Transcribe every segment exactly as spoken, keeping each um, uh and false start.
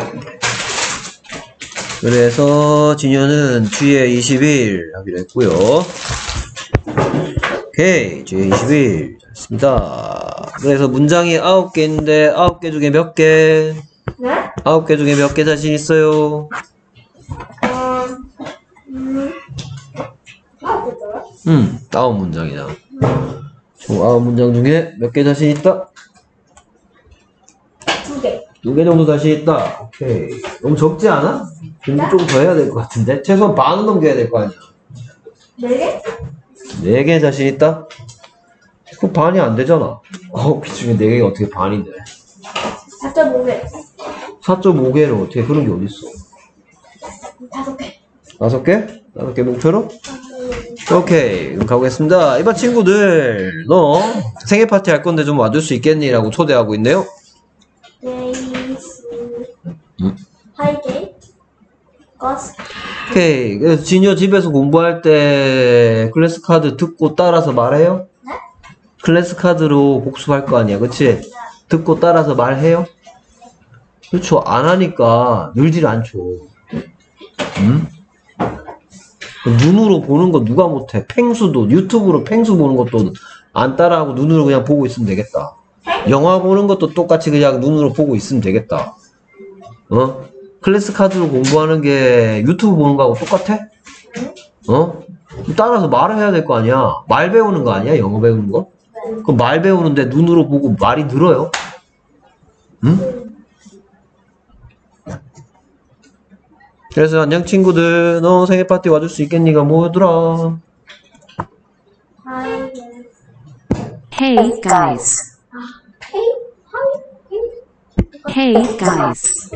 그래서 진효는 G에 이십 일 하기로 했고요. 오케이, G에 이십 일 됐습니다. 그래서 문장이 아홉 개인데 아홉 개 중에 몇 개? 네? 아홉 개 중에 몇 개 자신 있어요? 어, 음, 아홉 개더라? 음, 아홉 문장이다. 총 아홉 문장 중에 몇 개 자신 있다? 두 개. 두 개 정도 자신 있다. 오케이. 너무 적지 않아? 공부 좀 더 해야 될 것 같은데? 최소한 반은 넘겨야 될 거 아니야? 네 개? 네 개 자신 있다? 그 반이 안 되잖아. 아홉 개 중에 네 개가 어떻게 반이 돼? 사 점 오 개. 사 점 오 개를 어떻게 그런 게 어딨어? 다섯 개. 다섯 개? 다섯 개 목표로? 오케이. 그럼 가보겠습니다. 이봐 친구들, 너 생일 파티 할 건데 좀 와줄 수 있겠니? 라고 초대하고 있네요. 데이스. 음. 하이게이. 거스. 오케이. 그래서 진효 집에서 공부할 때 클래스 카드 듣고 따라서 말해요? 네? 클래스 카드로 복습할 거 아니야, 그치? 듣고 따라서 말해요? 그렇죠. 안 하니까 늘질 않죠. 응? 눈으로 보는 거 누가 못해? 펭수도 유튜브로 펭수 보는 것도 안 따라하고 눈으로 그냥 보고 있으면 되겠다. 영화 보는 것도 똑같이 그냥 눈으로 보고 있으면 되겠다. 어? 클래스 카드로 공부하는 게 유튜브 보는 거하고 똑같아? 어? 따라서 말을 해야 될 거 아니야. 말 배우는 거 아니야? 영어 배우는 거? 그럼 말 배우는데 눈으로 보고 말이 늘어요? 응? 그래서 안녕 친구들, 너 생일 파티 와줄 수 있겠니가 뭐더라? 하이게이. Hey guys. 헤이? 하이? Hey guys.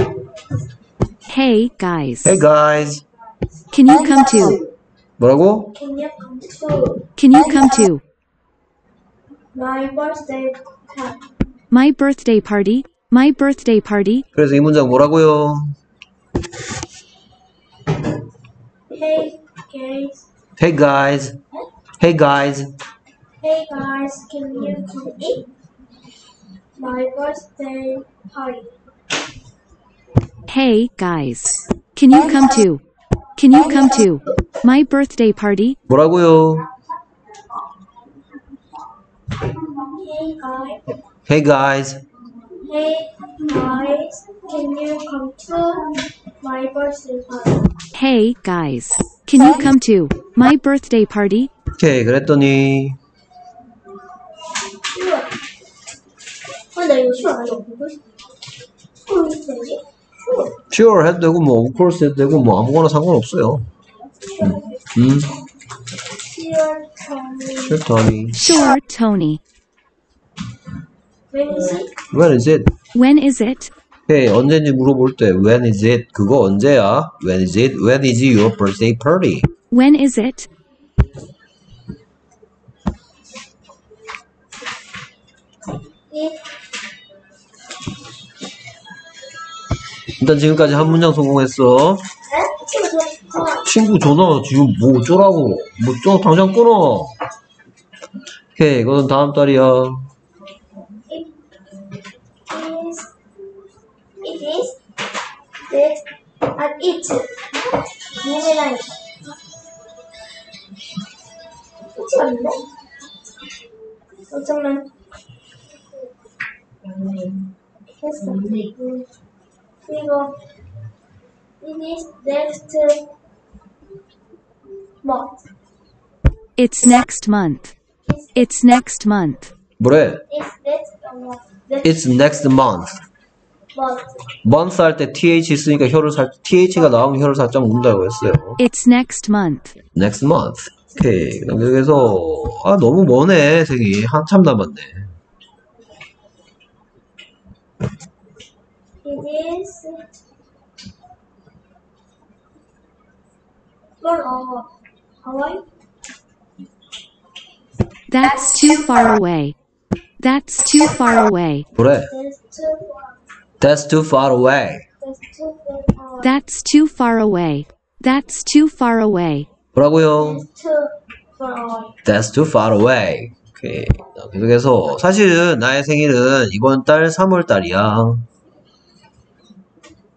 Hey guys. Hey guys. Can you come to? 뭐라고? Can you come to Can you come to my birthday party? my birthday party? My birthday party? 그래서 이 문장 뭐라고요? Hey guys. Hey guys. Hey guys. Hey guys, can you come eat my birthday party? Hey guys. Can you come to? Can you come to my birthday party? 뭐라고요? Hey guys. Hey guys. Hey guys, can you come to my birthday party? Hey guys. Can you come to my birthday party? 오케이, 그랬더니 쉬워. 아, 나 이거 쉬워. 나 이거 보고 싶어. 어, 이거 되지? 쉬워. sure 해도 되고 뭐 of course 해도 되고 뭐 아무거나 상관없어요. 음. Sure, Tommy. Sure, Tony. Sure, Tony. When is it? When is it? When is it? 오케이, 언제인지 물어볼 때 when is it? 그거 언제야? When is it? When is your birthday party? When is it? It. 일단 지금까지 한 문장 성공했어. 에? 친구 좋아. 좋아. 친구 전화 지금 뭐 어쩌라고? 뭐 좀 당장 끊어. 오케이, 이건 다음 달이야. It is. It is. That. And it. 부메랑이. 그치 않는데? 잠깐만. 했어. 음. 그리고 it is next month. It's next month. It's next month. 뭐래? It's next month. It's next month. month. month 할 때 th 쓰니까 혀를 살 th가 나오면 혀를 살짝 문다고 했어요. It's next month. next month. 오케이. 그래서 아 너무 머네 생이 한참 남았네. It is for uh, Hawaii. That's too far away. That's too far away. 뭐래? That's too far. That's too far away. That's too far. That's too far away. That's too far away. 뭐라고요? That's too far away. That's too far away. 오케이. 계속해서 사실은 나의 생일은 이번 달 삼월 달이야.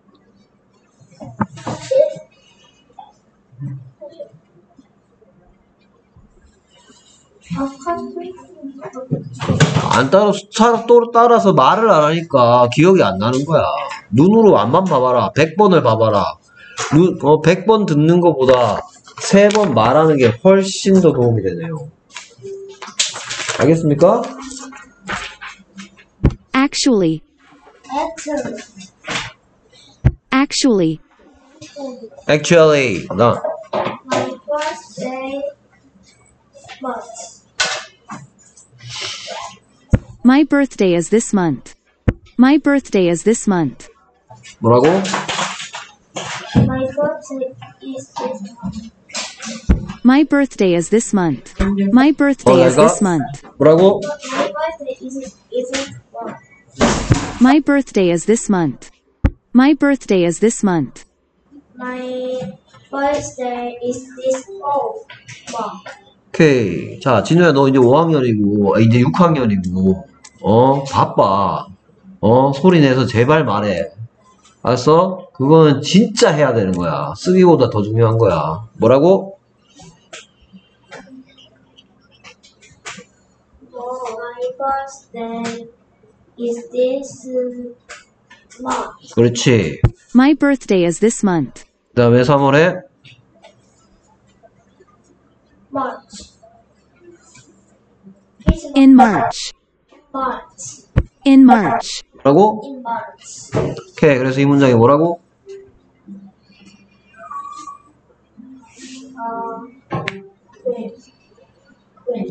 안 따라, 차, 또 따라서 말을 안 하니까 기억이 안 나는 거야. 눈으로 안만 봐봐라. 백 번을 봐봐라. 눈, 어, 백 번 듣는 것보다 세 번 말하는 게 훨씬 더 도움이 되네요. 알겠습니까? Actually. Actually. Actually. Actually, 나, My birthday month. My birthday is this month. My birthday is this month. 뭐라고? My birthday is this month. My birthday is this month. My birthday is this month. 뭐라고? My birthday is isn't one. My birthday is this month. My birthday is this month. My birthday is this month. 오케이. 자, 진우야, 너 이제 오 학년이고, 이제 육 학년이고, 어, 바빠. 어, 소리 내서 제발 말해. 알았어? 그거는 진짜 해야 되는 거야. 쓰기보다 더 중요한 거야. 뭐라고? Oh, my birthday is this month. 그렇지. My birthday is this month. 그 다음에 삼월에, March. In March. March. In March. 뭐라고? In March. 오케이. 그래서 이 문장이 뭐라고? Uh, when, when,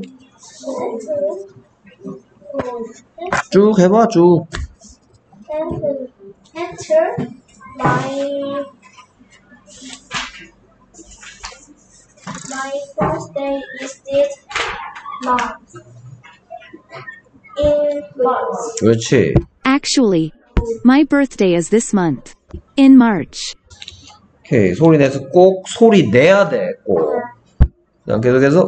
쭉 해봐, 쭉. enter, enter my my birthday is this month. In March. 그렇지. Actually. My birthday is this month. In March. 오케이. 소리 내서 꼭 소리 내야 돼, 꼭. 그냥 계속해서.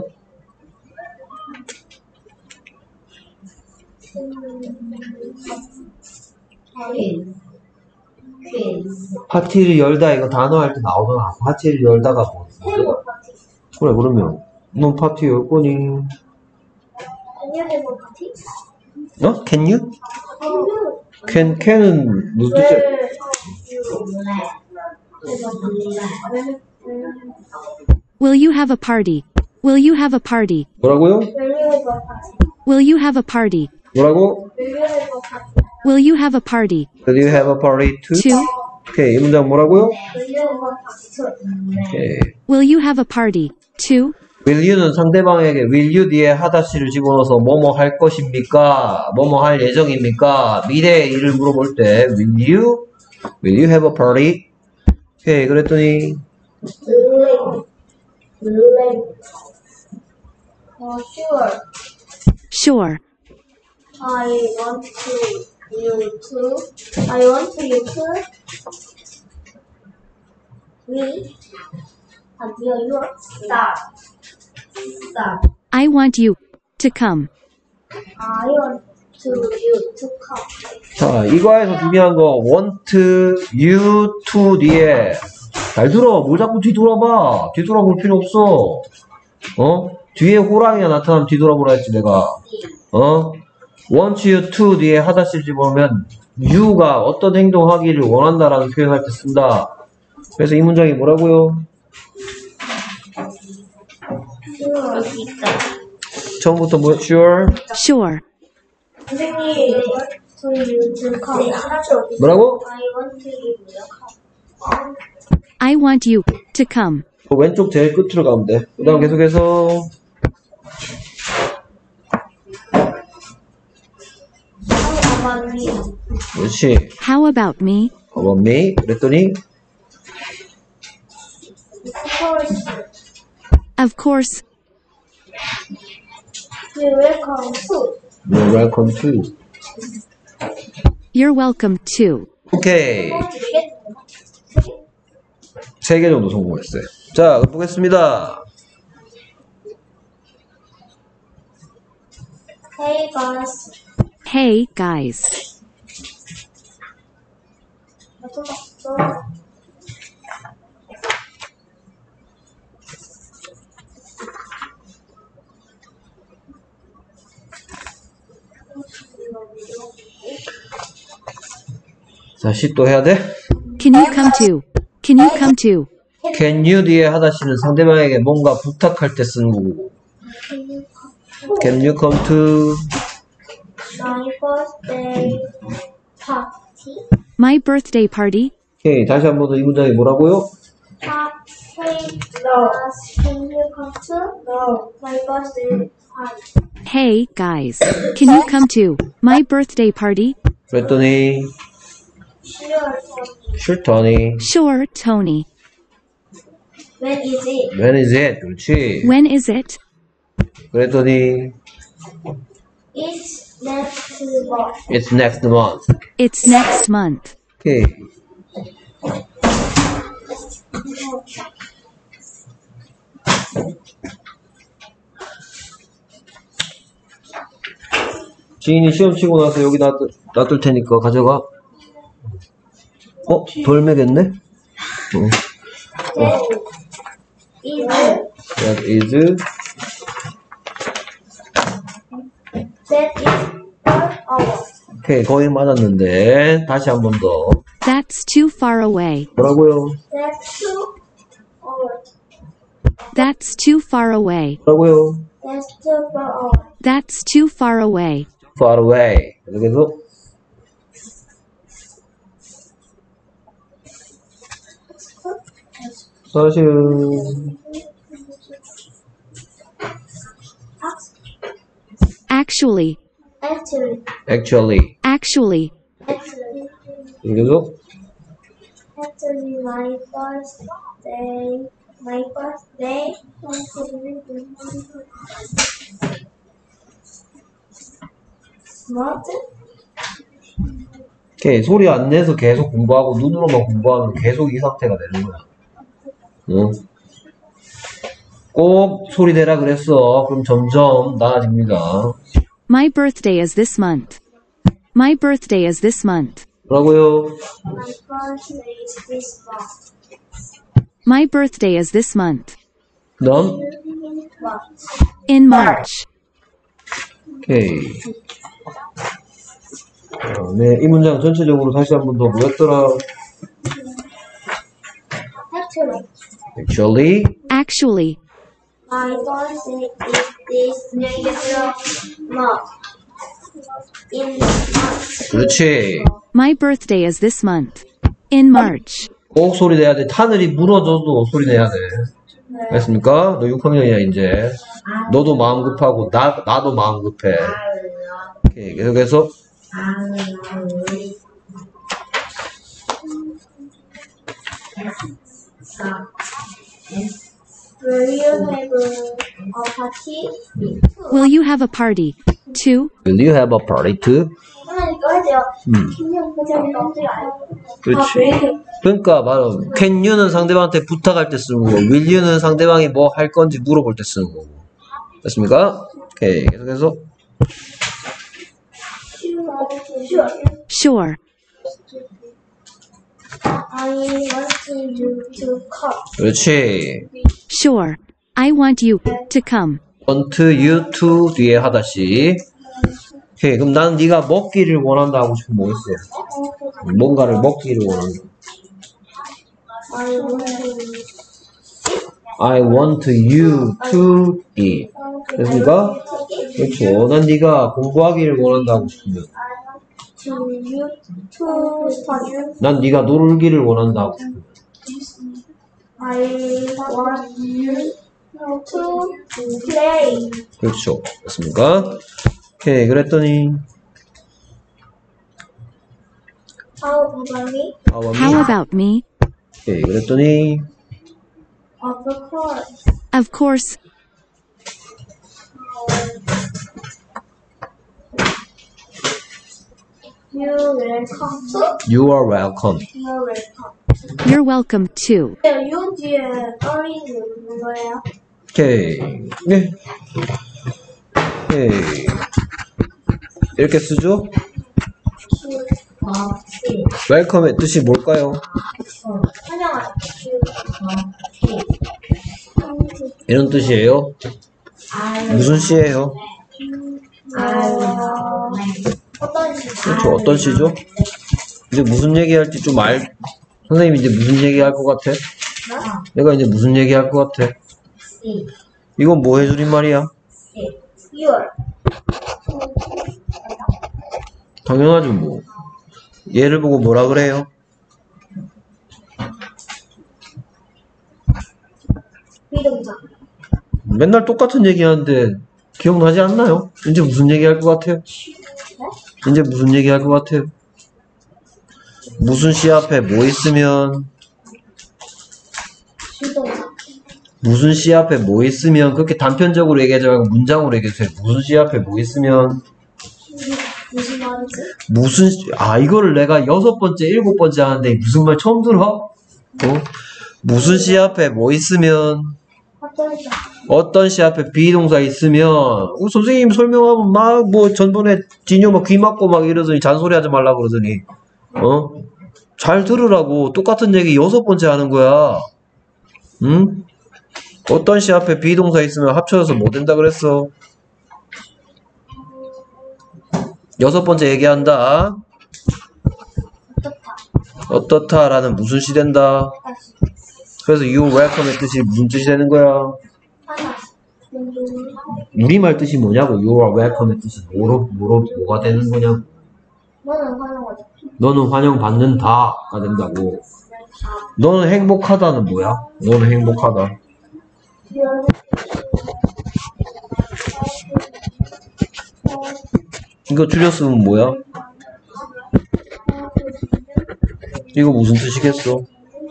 파티를 열다 이거 단어 할 때 나오잖아. 파티를 열다가 뭐. 그래, 그러면. 넌 파티 열 거니? Can you have a party? 어? Can you? Can you? Can, can은 무슨 뜻이야? Will you have a party? Will you have a party? 뭐라고요? Will you have a party? Will you have a party? 뭐라고? Will you have a party? Will you have a party? Will you have a party too? Two. 오케이, 이 문장 뭐라고요? Will you have a party too? 오케이. Will you have a party? Two. Will you는 상대방에게 will you 뒤에 하다시를 집어넣어서 뭐뭐 할 것입니까? 뭐뭐 할 예정입니까? 미래의 일을 물어볼 때 will you? Will you have a party? 오케이, 그랬더니 Late. Late. Oh, sure. Sure. I want to you to. I want to you to. Me. And you you stop. Stop. I want you to come. I want to you to come. 자, 이거에서 중요한 거 want you to 뒤에 잘 들어. 뭘 자꾸 뒤돌아봐. 뒤돌아볼 필요 없어. 어? 뒤에 호랑이가 나타나면 뒤돌아보라 했지 내가. 어? want you to 뒤에 하다시 집어넣으면 you가 어떤 행동하기를 원한다라는 표현할 때 쓴다. 그래서 이 문장이 뭐라고요? Sure. 처음부터 뭐 sure? Sure. 선생님, to you to come. 뭐라고? I want to you to come. I want you to come. 그 왼쪽 제일 끝으로 가면 돼. 그 다음 계속해서 How about me? 그렇지. How about me? about me? 그랬더니 Of course, Of course. you're welcome too. you're welcome to. You're welcome too. 오케이. 세 개 정도 성공했어요. 자, 보겠습니다. Hey guys. Hey, guys. 자, 시 또 해야 돼? Can you come to? Can you come to? Can you 뒤에 하다시는 상대방에게 뭔가 부탁할 때 쓰는 거고. Can you come to? My birthday party. My birthday party? 오케이, 다시 한 번 더 이 문장이 뭐라고요? Hey, guys, can you come to? No. My birthday party. Hey, guys. Can you come to my birthday party? 그랬더니 Sure. Sure, Tony. Sure, Tony. When is it? When is it? 그렇지. When is it? 그랬더니 It's next month. It's next month. It's next month. 오케이. 지인이 시험 치고 나서 여기 놔둘, 놔둘 테니까 가져가. 어? 돌 매겠네? 어. That is That is that is four hours. 오케이, 거의 맞았는데 다시 한 번 더. That's too far away. 뭐라고요? That's two hours. That's too far away. 뭐라고요? That's two four hours. That's too far away. Far away. 계속해서 사실은 Actually, Actually, actually actually, actually, 계속 actually, my birthday, my birthday. What? 오케이, 소리 안 내서 계속 공부하고 눈으로만 공부하면 계속 이 상태가 되는 거야. 응? 꼭 소리 내라 그랬어. 그럼 점점 나아집니다. my birthday is this month. My birthday is this month. 뭐라고요? My birthday is this month. My birthday is this month. 그다음 What? In March. 오케이. 어, 네, 이 문장 전체적으로 다시 한 번 더 뭐였더라? Actually, Actually, Actually, my birthday is this month. In March. 그렇지. my birthday is this month. In March. 꼭 소리 내야 돼. 하늘이 무너져도 소리 내야 돼. 알겠습니까? 너 육 학년이야 이제. 너도 마음 급하고 나 나도 마음 급해. 오케이, 계속해서 Will you have a party? Will you have a party? Two. Will you have a party too? 하나 이거 해줘요. 김영 부장님 어떻게 알아요? 그렇지. 그러니까 바로 can you는 상대방한테 부탁할 때 쓰는 거고 will you는 상대방이 뭐 할 건지 물어볼 때 쓰는 거고. 됐습니까? 오케이, 계속해서 Sure. Sure. I want you to come. 그렇지. Sure. I want you to come. want you to 뒤에 하다시. 오케이, 그럼 난 네가 먹기를 원한다 하고 싶으면 뭐 있어? 뭔가를 먹기를 원한다. I want you. I want you to eat. 됐습니까? 그렇죠. 난 네가 공부하기를 원한다 하고 싶으면 To you to study. 난 네가 놀기를 원한다 하고 싶으면 I want you to play. 그렇죠. 됐습니까? 오케이, 그랬더니 How about me? How about How me? about me? 오케이, 그랬더니 Of course. Of course. You will come to. You are welcome. You will come. You're welcome too. 네, 요 뒤에 어린이 있는 거예요. 오케이. 네. 오케이. 이렇게 쓰죠? 웰컴의 뜻이 뭘까요? 환영하다. 이런 뜻이에요. 무슨 시예요? 어, 어떤 시? 그렇죠. 어떤 시죠? 이제 무슨 얘기할지 좀 알, 선생님 이제 무슨 얘기할 것 같아? 내가 이제 무슨 얘기할 것 같아? 이건 뭐 해주린 말이야? 유월. 당연하죠, 뭐. 얘를 보고 뭐라 그래요? 비동사. 맨날 똑같은 얘기 하는데 기억나지 않나요? 이제 무슨 얘기 할 것 같아요? 이제 무슨 얘기 할 것 같아요? 무슨 시 앞에 뭐 있으면, 비동사. 무슨 시 앞에 뭐 있으면, 그렇게 단편적으로 얘기하지 말고 문장으로 얘기해주세요. 무슨 시 앞에 뭐 있으면, 무슨 말이지? 무슨, 시- 아, 이거를 내가 여섯 번째, 일곱 번째 하는데 무슨 말 처음 들어? 어? 무슨 시 앞에 뭐 있으면, 어떨까? 어떤 시 앞에 비동사 있으면, 어, 선생님 설명하면 막, 뭐, 전번에 진효 막 귀 막고 막 이러더니 잔소리 하지 말라고 그러더니, 어? 잘 들으라고 똑같은 얘기 여섯 번째 하는 거야. 응? 어떤 시 앞에 비동사 있으면 합쳐져서 뭐 된다 그랬어? 여섯 번째 얘기한다. 어떻다. 어떻다라는 무슨 시 된다? 다시. 그래서 you welcome의 뜻이 무슨 뜻이 되는 거야? 하나. 우리말 뜻이 뭐냐고? you are welcome의 뜻이 뭐로, 뭐로, 뭐가 되는 거냐고? 너는 환영하다. 너는 환영받는다가 된다고. 너는 행복하다는 뭐야? 너는 행복하다. 이거 줄였으면 뭐야? 이거 무슨 뜻이겠어?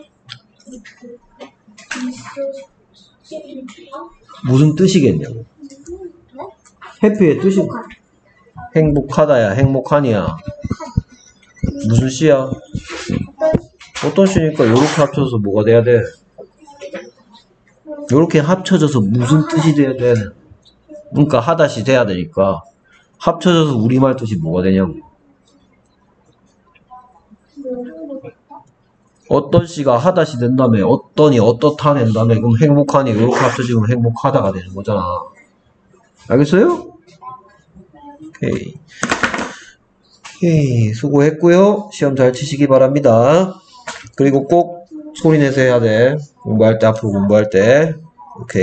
무슨 뜻이겠냐고. 해피의 뜻이 행복하다야, 행복하니야. 무슨 시야? 어떤 시니까 요렇게 합쳐져서 뭐가 돼야 돼? 요렇게 합쳐져서 무슨 뜻이 돼야 돼? 그러니까 하다시 돼야 되니까 합쳐져서 우리말 뜻이 뭐가 되냐고. 어떤 시가 하다시 된 다음에 어떠니 어떻다 낸 다음에 그럼 행복하니 요렇게 합쳐지면 행복하다가 되는 거잖아. 알겠어요? 오케이. 오케이. 수고했고요. 시험 잘 치시기 바랍니다. 그리고 꼭 소리 내서 해야 돼. 공부할 때, 앞으로 공부할 때. 오케이.